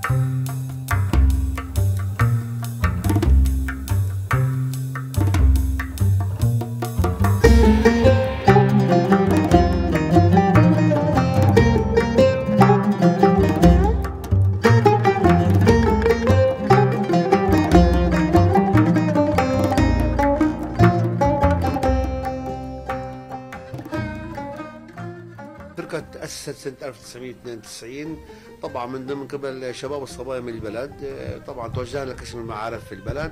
الفرقة تأسست سنة 1992 طبعا من قبل شباب الصبايا من البلد. طبعا توجهنا لقسم المعارف في البلد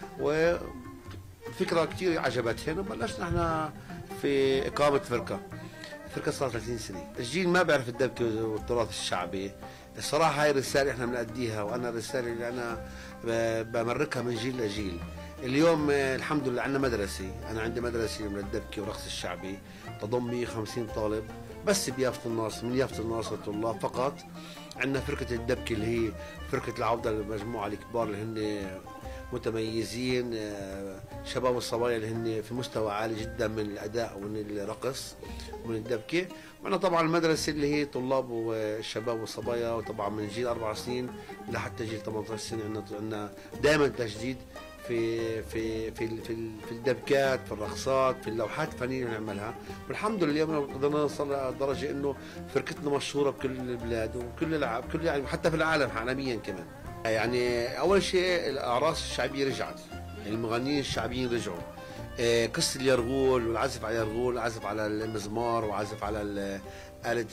وفكرة كثير عجبتهم وبلشنا احنا في إقامة فرقة صار 30 سنة. الجيل ما بيعرف الدبكة والتراث الشعبي. الصراحة هاي الرسالة احنا بنأديها، وانا الرسالة اللي انا بمركها من جيل لجيل. اليوم الحمد لله عندنا مدرسة، أنا عندي مدرسة من الدبكة والرقص الشعبي تضم 150 طالب بس بيافة الناصر، من يافة الناصر طلاب فقط. عندنا فرقة الدبكة اللي هي فرقة العودة للمجموعة الكبار اللي هن متميزين، شباب الصبايا اللي هن في مستوى عالي جدا من الأداء ومن الرقص ومن الدبكة. معنا طبعا المدرسة اللي هي طلاب والشباب والصبايا، وطبعا من جيل 4 سنين لحتى جيل 18 سنة عندنا دائما تجديد في الدبكات، في الرقصات، في اللوحات الفنيه اللي بنعملها. والحمد لله اليوم قدرنا نوصل لدرجه انه فرقتنا مشهوره بكل البلاد كل يعني حتى في العالم عالميا كمان. يعني اول شيء الاعراس الشعبيه رجعت، المغنيين الشعبيين رجعوا. قصه اليرغول والعزف على اليرغول، عزف على المزمار وعزف على آلة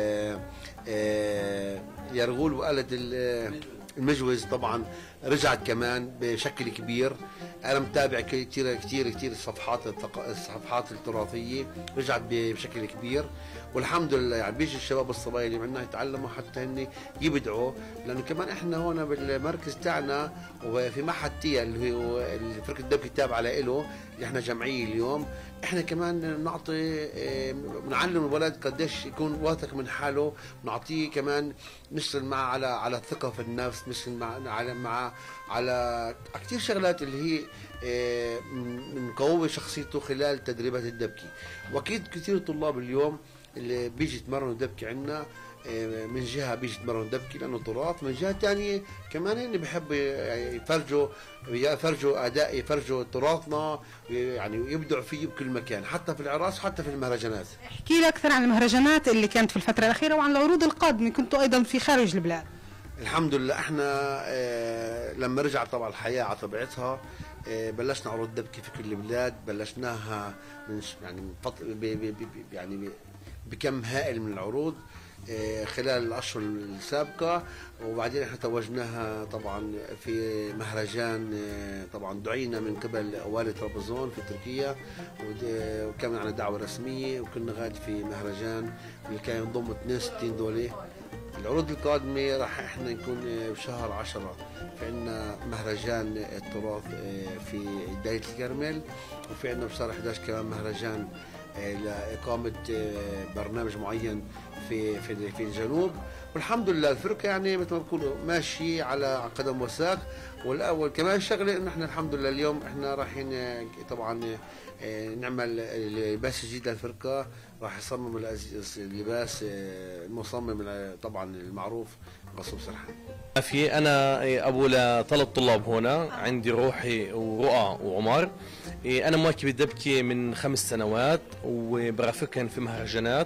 اليرغول وآلة المجوز طبعا رجعت كمان بشكل كبير. انا متابع كثير الصفحات التراثيه رجعت بشكل كبير، والحمد لله. يعني بيجي الشباب الصبايا اللي عندنا يتعلموا حتى هن يبدعوا، لانه كمان احنا هون بالمركز تاعنا وفي معهد تيا اللي هو فرقه الدبكه التابعه له اللي احنا جمعيه اليوم، احنا كمان نعطي بنعلم الولد قديش يكون واثق من حاله، نعطيه كمان نشتغل معه على الثقه في النفس، نشتغل مع على كثير شغلات اللي هي نقوي شخصيته خلال تدريبات الدبكه. واكيد كثير طلاب اليوم اللي بيجي يتمرنوا دبكه عندنا من جهه بيجي يتمرنوا دبكه لانه تراث، من جهه ثانيه كمان هن بيحبوا يفرجوا اداء، يفرجوا تراثنا، يعني يبدعوا فيه بكل مكان، حتى في العراس حتى في المهرجانات. احكي لي اكثر عن المهرجانات اللي كانت في الفتره الاخيره وعن العروض القادمه، كنتوا ايضا في خارج البلاد. الحمد لله احنا لما رجعت طبعا الحياه على طبيعتها بلشنا عروض دبكه في كل البلاد. بلشناها من يعني بكم هائل من العروض خلال الاشهر السابقه، وبعدين احنا توجناها طبعا في مهرجان. طبعا دعينا من قبل والي طرابزون في تركيا، وكان معنا دعوه رسميه، وكنا غاد في مهرجان اللي كان ينضم 62 دوله. العروض القادمة راح احنا نكون بشهر 10 في عندنا مهرجان التراث في داية الكرمل، وفي عندنا بشهر 11 كمان مهرجان لإقامة برنامج معين في الجنوب. والحمد لله الفرقة يعني مثل ما بقولوا ماشي على قدم وساق. والاول كمان شغله انه احنا الحمد لله اليوم احنا رايحين طبعا نعمل لباس جديد للفرقه، راح يصمم اللباس المصمم طبعا المعروف غصوب سرحان. في انا ابو لثلاث طلاب هنا، عندي روحي ورؤى وعمر. انا مواكب الدبكه من 5 سنوات وبرافقهم في مهرجانات.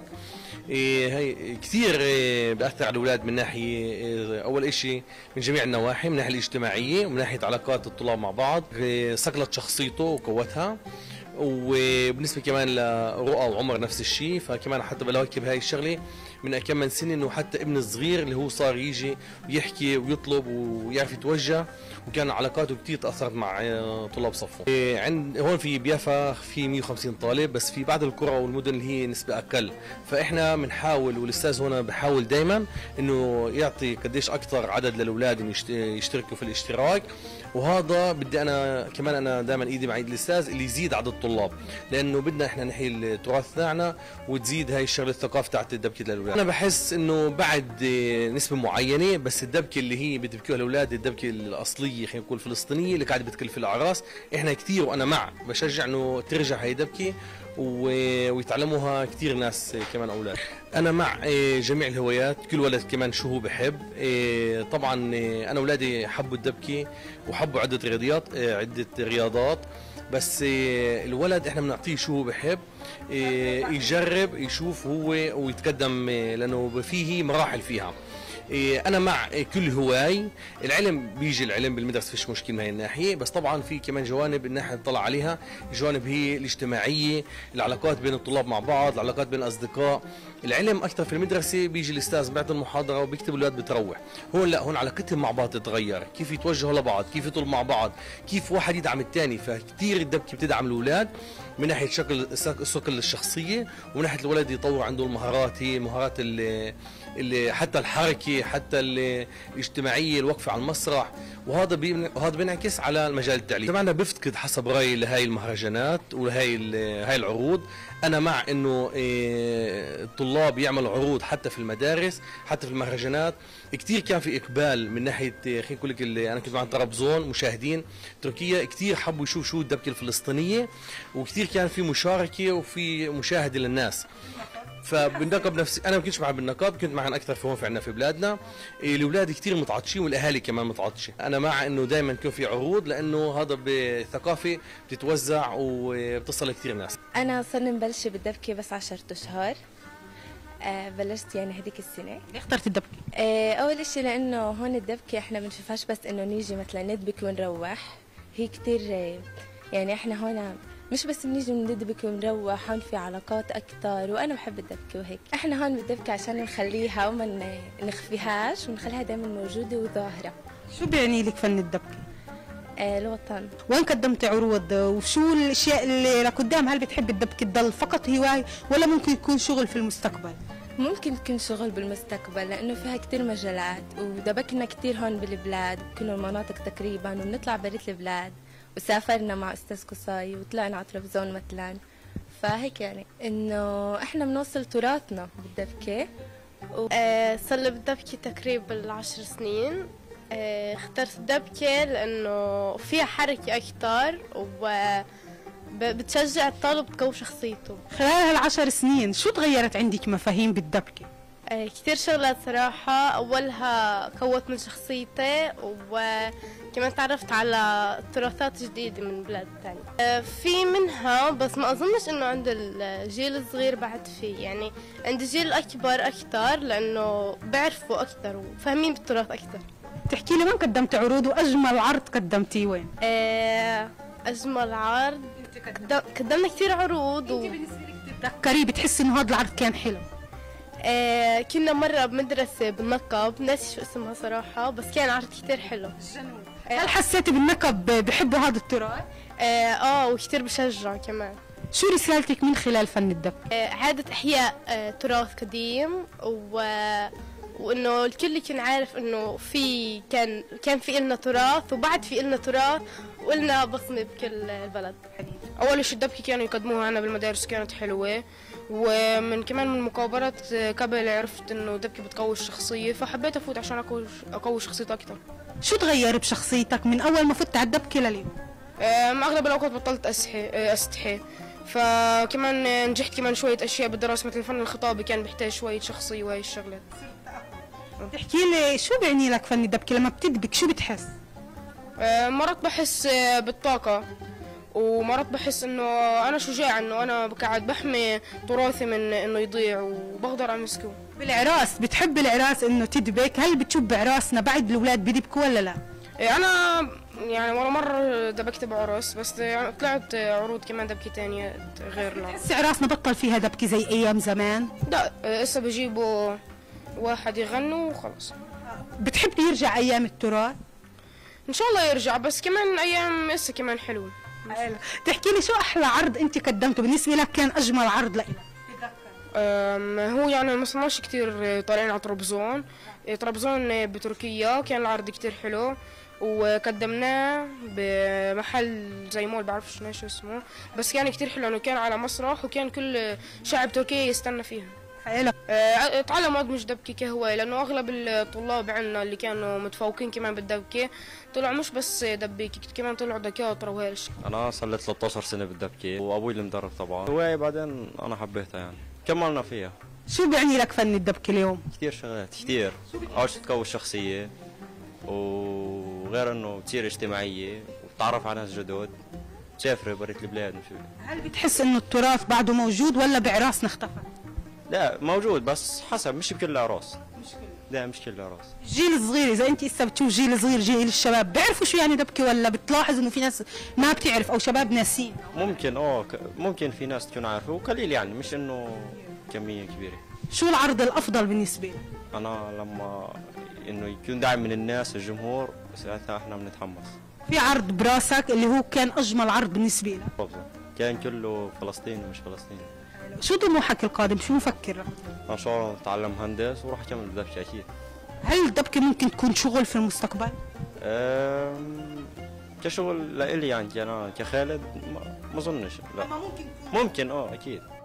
هي كثير بأثر على الأولاد من ناحية أول شيء من جميع النواحي، من الناحية الاجتماعية ومن ناحية علاقات الطلاب مع بعض، صقلت شخصيته وقوتها. وبالنسبة كمان لرؤى وعمر نفس الشيء، فكمان حتى بواكب هاي الشغلة من كم من سنة، انه حتى ابن الصغير اللي هو صار يجي ويحكي ويطلب ويعرف يتوجه، وكان علاقاته كثير تأثرت مع طلاب صفه. عند هون في بيافا في 150 طالب، بس في بعض القرى والمدن اللي هي نسبة أقل، فإحنا بنحاول والأستاذ هنا بحاول دائما إنه يعطي قديش أكثر عدد للأولاد إنه يشتركوا في الاشتراك. وهذا بدي أنا دائما إيدي مع إيد الأستاذ اللي يزيد عدد الطلاب، لأنه بدنا إحنا نحيي التراث تاعنا وتزيد هاي الشغلة الثقافة تاعت الدبكة للأولاد. أنا بحس إنه بعد نسبة معينة، بس الدبكة اللي هي بتبكيها الأولاد الدبكة الأصلية خلينا نقول الفلسطينية اللي قاعدة بتكلف الأعراس، إحنا كثير وأنا مع بشجع إنه ترجع هاي الدبكة ويتعلموها كثير ناس كمان اولاد. انا مع جميع الهوايات، كل ولد كمان شو هو بحب. طبعا انا اولادي حبوا الدبكه وحبوا عده رياضات، بس الولد احنا بنعطيه شو هو بحب، يجرب يشوف هو ويتقدم، لانه فيه مراحل فيها. انا مع كل هواي. العلم بيجي، العلم بالمدرسه فيش مشكله من هاي الناحيه، بس طبعا في كمان جوانب ان احنا نطلع عليها، جوانب هي الاجتماعيه، العلاقات بين الطلاب مع بعض، العلاقات بين الاصدقاء. العلم اكثر في المدرسه، بيجي الاستاذ بيعطي المحاضره وبيكتب، الاولاد بتروح. هون لا، هون علاقتهم مع بعض تتغير، كيف يتوجهوا لبعض، كيف يطلبوا مع بعض، كيف واحد يدعم الثاني. فكثير الدبكه بتدعم الاولاد من ناحيه الصقل الشخصيه، ومن ناحيه الولد يطور عنده المهارات، هي مهارات اللي حتى الحركه، حتى الاجتماعيه، الوقفه على المسرح، وهذا بينعكس على المجال التعليمي. طبعا بفتقد حسب رايي لهي المهرجانات ولهي هاي العروض. انا مع انه الطلاب يعملوا عروض حتى في المدارس، حتى في المهرجانات. كثير كان في اقبال من ناحيه، خلينا نقول لك، انا كنت مع طرابزون، مشاهدين تركيا كثير حبوا يشوفوا شو الدبكه الفلسطينيه، وكثير كان في مشاركه وفي مشاهده للناس. فبالنقب نفسي انا ما كنتش مع بالنقب، كنت معهم اكثر في هون في عندنا في بلادنا. الاولاد كثير متعطشين والاهالي كمان متعطشين. انا مع انه دائما يكون في عروض، لانه هذا بثقافه بتتوزع وبتصل كثير ناس. انا صرنا مبلشه بالدبكه بس 10 اشهر. بلشت يعني هذيك السنه. ليه اخترت الدبكه؟ اول شيء لانه هون الدبكه احنا بنشوفهاش بس انه نيجي مثلا ندبك ونروح، هي كثير يعني احنا هون مش بس بنيجي ندبك ونروح، هون في علاقات أكتر، وأنا بحب الدبكة وهيك. إحنا هون بالدبكة عشان نخليها وما نخفيهاش ونخليها دائما موجودة وظاهرة. شو بيعني لك فن الدبكة؟ الوطن. وين قدمتي عروض؟ وشو الأشياء اللي لقدام؟ هل بتحب الدبكة تضل فقط هواية ولا ممكن يكون شغل في المستقبل؟ ممكن تكون شغل بالمستقبل، لأنه فيها كتير مجالات، ودبكنا كتير هون بالبلاد، كل المناطق تقريبا، وبنطلع بريت البلاد، وسافرنا مع أستاذ قصاي وطلعنا على طرابزون مثلا. فهيك يعني إنه إحنا بنوصل تراثنا بالدبكة. صار لي بالدبكة تقريبا 10 سنين. اخترت الدبكة لأنه فيها حركة أكتر وبتشجع الطالب تقوي شخصيته. خلال هال10 سنين شو تغيرت عندك مفاهيم بالدبكة؟ كثير شغلات صراحة. أولها قوت من شخصيتي، وكمان تعرفت على تراثات جديدة من بلاد تانية. في منها، بس ما أظنش إنه عند الجيل الصغير بعد فيه، يعني عند الجيل الأكبر أكتر، لأنه بيعرفوا أكتر وفاهمين بالتراث أكتر. تحكي لي وين قدمت عروض، وأجمل عرض قدمتيه وين؟ أجمل عرض قدمنا كثير عروض. انت بالنسبة لك بتتذكري بتحسي إنه هذا العرض كان حلو؟ كنا مرة بمدرسة بالنقب، ناسي شو اسمها صراحة، بس كان عرض كتير حلو. هل حسيتي بالنقب بحبوا هذا التراث؟ وكتير بشجع كمان. شو رسالتك من خلال فن الدبكة؟ إعادة إحياء تراث قديم، وإنه الكل يكون عارف إنه كان في إلنا تراث، وبعد في إلنا تراث وإلنا بصمة بكل البلد. أول شيء الدبكة كانوا يقدموها عنا بالمدارس كانت حلوة، ومن كمان من مقابلات قبل عرفت إنه الدبكة بتقوي الشخصية، فحبيت أفوت عشان أقوي شخصيتي أكتر. شو تغير بشخصيتك من أول ما فت على الدبكة لليوم؟ أغلب الأوقات بطلت أستحي، فكمان نجحت كمان شوية أشياء بالدراسة، مثل الفن الخطابي كان بيحتاج شوية شخصية وهي الشغلات. تحكي لي شو بيعني لك فن الدبكة؟ لما بتدبك شو بتحس؟ مرات بحس بالطاقة، ومرات بحس انه انا شجاع، انه انا قاعد بحمي تراثي من انه يضيع وبقدر امسكه. بالعراس بتحب العراس انه تدبك؟ هل بتشوف بعراسنا بعد الاولاد بدبكوا ولا لا؟ انا يعني ولا مرة دبكت بعرس، بس يعني طلعت عروض كمان دبكة تانية غير لا. بس عراسنا بطل فيها دبكة زي ايام زمان؟ لا، هسه بجيبوا واحد يغنوا وخلص. بتحب يرجع ايام التراث؟ ان شاء الله يرجع، بس كمان ايام هسه كمان حلوة. تحكي لي شو احلى عرض انت قدمته بالنسبه لك، كان اجمل عرض لك؟ هو يعني ما صرناش كثير طالعين على طرابزون بتركيا، كان العرض كثير حلو، وقدمناه بمحل زي مول بعرفش شو اسمه، بس كان كثير حلو، انه كان على مسرح وكان كل شعب تركيا يستنى فيها. إلك؟ اتعلم ادمج دبكه كهوايه، لانه اغلب الطلاب عندنا اللي كانوا متفوقين كمان بالدبكه طلعوا مش بس دبيكه، كمان طلعوا دكاتره وهي الاشياء. انا صار لي 13 سنه بالدبكه وابوي المدرب طبعا، هوايه بعدين انا حبيتها يعني كملنا فيها. شو بيعني لك فن الدبكه اليوم؟ كثير شغلات كثير، اول شيء تقوي الشخصيه، وغير انه تصير اجتماعيه وتتعرف على ناس جدد، تسافري بريت البلاد. مش هل بتحس انه التراث بعده موجود ولا بعراسنا اختفى؟ لا موجود، بس حسب، مش بكل الاعراس. لا مش كل الاعراس. الجيل الصغير، اذا انت هسه بتشوف جيل صغير، جيل الشباب بيعرفوا شو يعني دبكه، ولا بتلاحظ انه في ناس ما بتعرف او شباب ناسين؟ ممكن ممكن في ناس تكون عارفه وقليل يعني، مش انه كميه كبيره. شو العرض الافضل بالنسبه لك؟ انا لما انه يكون دعم من الناس الجمهور، ساعتها احنا بنتحمس. في عرض براسك اللي هو كان اجمل عرض بالنسبه لك؟ كان كله فلسطيني ومش فلسطيني. شو طموحك القادم؟ شو مفكر؟ ان شاء الله اتعلم مهندس وراح اكمل بالدبكه اكيد. هل الدبكه ممكن تكون شغل في المستقبل؟ كشغل لإلي يعني انا كخالد ما اظنش. لا ممكن اكيد.